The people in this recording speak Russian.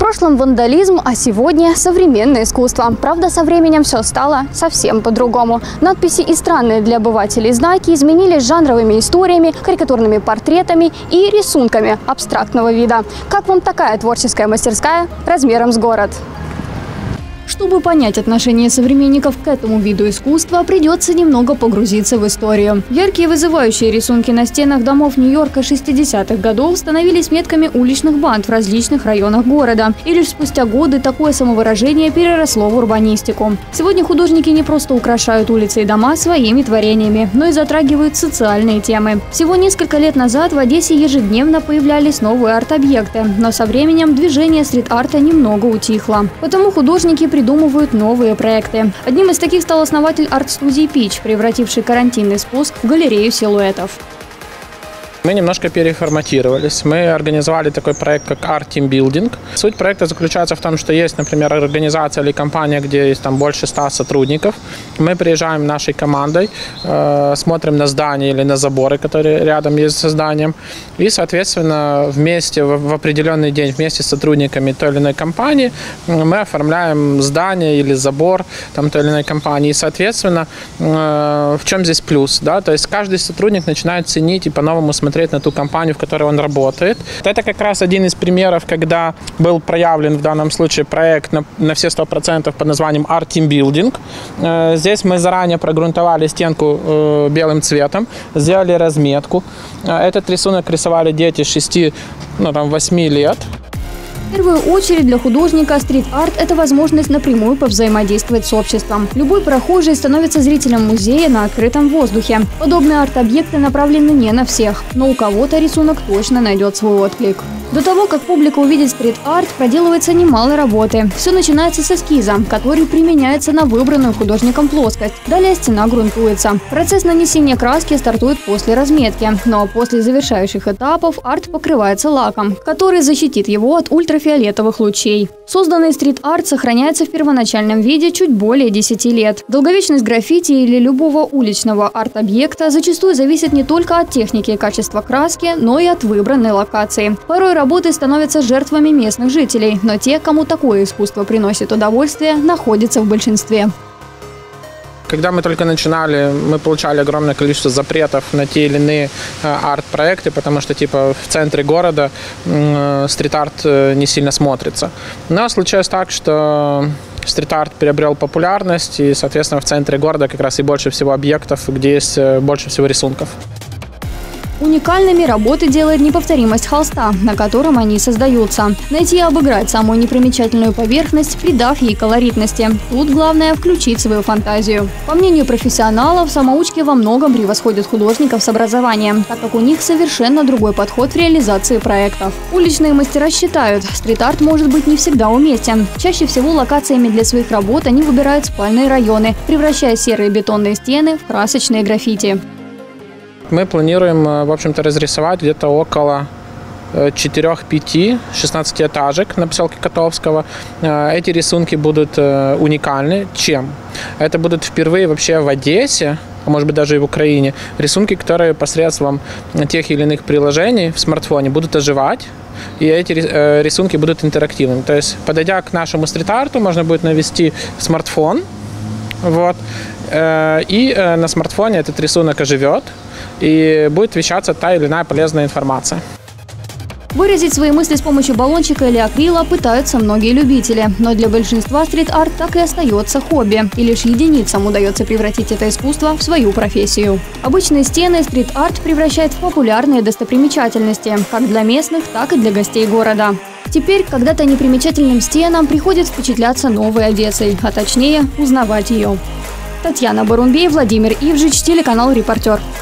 прошлом вандализм, а сегодня современное искусство. Правда, со временем все стало совсем по-другому. Надписи и странные для обывателей знаки изменились жанровыми историями, карикатурными портретами и рисунками абстрактного вида. Как вам такая творческая мастерская размером с город? Чтобы понять отношение современников к этому виду искусства, придется немного погрузиться в историю. Яркие вызывающие рисунки на стенах домов Нью-Йорка 60-х годов становились метками уличных банд в различных районах города. И лишь спустя годы такое самовыражение переросло в урбанистику. Сегодня художники не просто украшают улицы и дома своими творениями, но и затрагивают социальные темы. Всего несколько лет назад в Одессе ежедневно появлялись новые арт-объекты, но со временем движение стрит-арта немного утихло. Потому художники придумывают новые проекты. Одним из таких стал основатель арт-студии «Пич», превративший карантинный спуск в галерею силуэтов. Мы немножко переформатировались. Мы организовали такой проект, как Art Team Building. Суть проекта заключается в том, что есть, например, организация или компания, где есть там больше 100 сотрудников. Мы приезжаем нашей командой, смотрим на здания или на заборы, которые рядом есть со зданием. И, соответственно, вместе, в определенный день, вместе с сотрудниками той или иной компании мы оформляем здание или забор там, той или иной компании. И, соответственно, в чем здесь плюс? Да? То есть каждый сотрудник начинает ценить и по-новому смотреть на ту компанию, в которой он работает. Это как раз один из примеров, когда был проявлен в данном случае проект на все 100% под названием Art Team Building. Здесь мы заранее прогрунтовали стенку белым цветом, сделали разметку. Этот рисунок рисовали дети 6-8 лет. В первую очередь для художника стрит-арт – это возможность напрямую повзаимодействовать с обществом. Любой прохожий становится зрителем музея на открытом воздухе. Подобные арт-объекты направлены не на всех, но у кого-то рисунок точно найдет свой отклик. До того, как публика увидит стрит-арт, проделывается немало работы. Все начинается с эскиза, который применяется на выбранную художником плоскость. Далее стена грунтуется. Процесс нанесения краски стартует после разметки. Но после завершающих этапов арт покрывается лаком, который защитит его от ультрафиолетовых лучей. Созданный стрит-арт сохраняется в первоначальном виде чуть более 10 лет. Долговечность граффити или любого уличного арт-объекта зачастую зависит не только от техники и качества краски, но и от выбранной локации. Порой работы становятся жертвами местных жителей, но те, кому такое искусство приносит удовольствие, находятся в большинстве. Когда мы только начинали, мы получали огромное количество запретов на те или иные арт-проекты, потому что в центре города стрит-арт не сильно смотрится. Но случилось так, что стрит-арт приобрел популярность, и, соответственно, в центре города как раз и больше всего объектов, где есть больше всего рисунков. Уникальными работы делает неповторимость холста, на котором они создаются. Найти и обыграть самую непримечательную поверхность, придав ей колоритности. Тут главное – включить свою фантазию. По мнению профессионалов, самоучки во многом превосходят художников с образованием, так как у них совершенно другой подход в реализации проектов. Уличные мастера считают, стрит-арт может быть не всегда уместен. Чаще всего локациями для своих работ они выбирают спальные районы, превращая серые бетонные стены в красочные граффити. Мы планируем, в общем-то, разрисовать где-то около 4-5 16-этажек на поселке Котовского. Эти рисунки будут уникальны. Чем? Это будут впервые вообще в Одессе, а может быть даже и в Украине, рисунки, которые посредством тех или иных приложений в смартфоне будут оживать, и эти рисунки будут интерактивными. То есть, подойдя к нашему стрит-арту, можно будет навести смартфон, и на смартфоне этот рисунок оживет, и будет вещаться та или иная полезная информация. Выразить свои мысли с помощью баллончика или акрила пытаются многие любители. Но для большинства стрит-арт так и остается хобби. И лишь единицам удается превратить это искусство в свою профессию. Обычные стены стрит-арт превращает в популярные достопримечательности, как для местных, так и для гостей города. Теперь когда-то непримечательным стенам приходит впечатляться новой Одессой, а точнее узнавать ее. Татьяна Барумбей, Владимир Ивжич, телеканал «Репортер».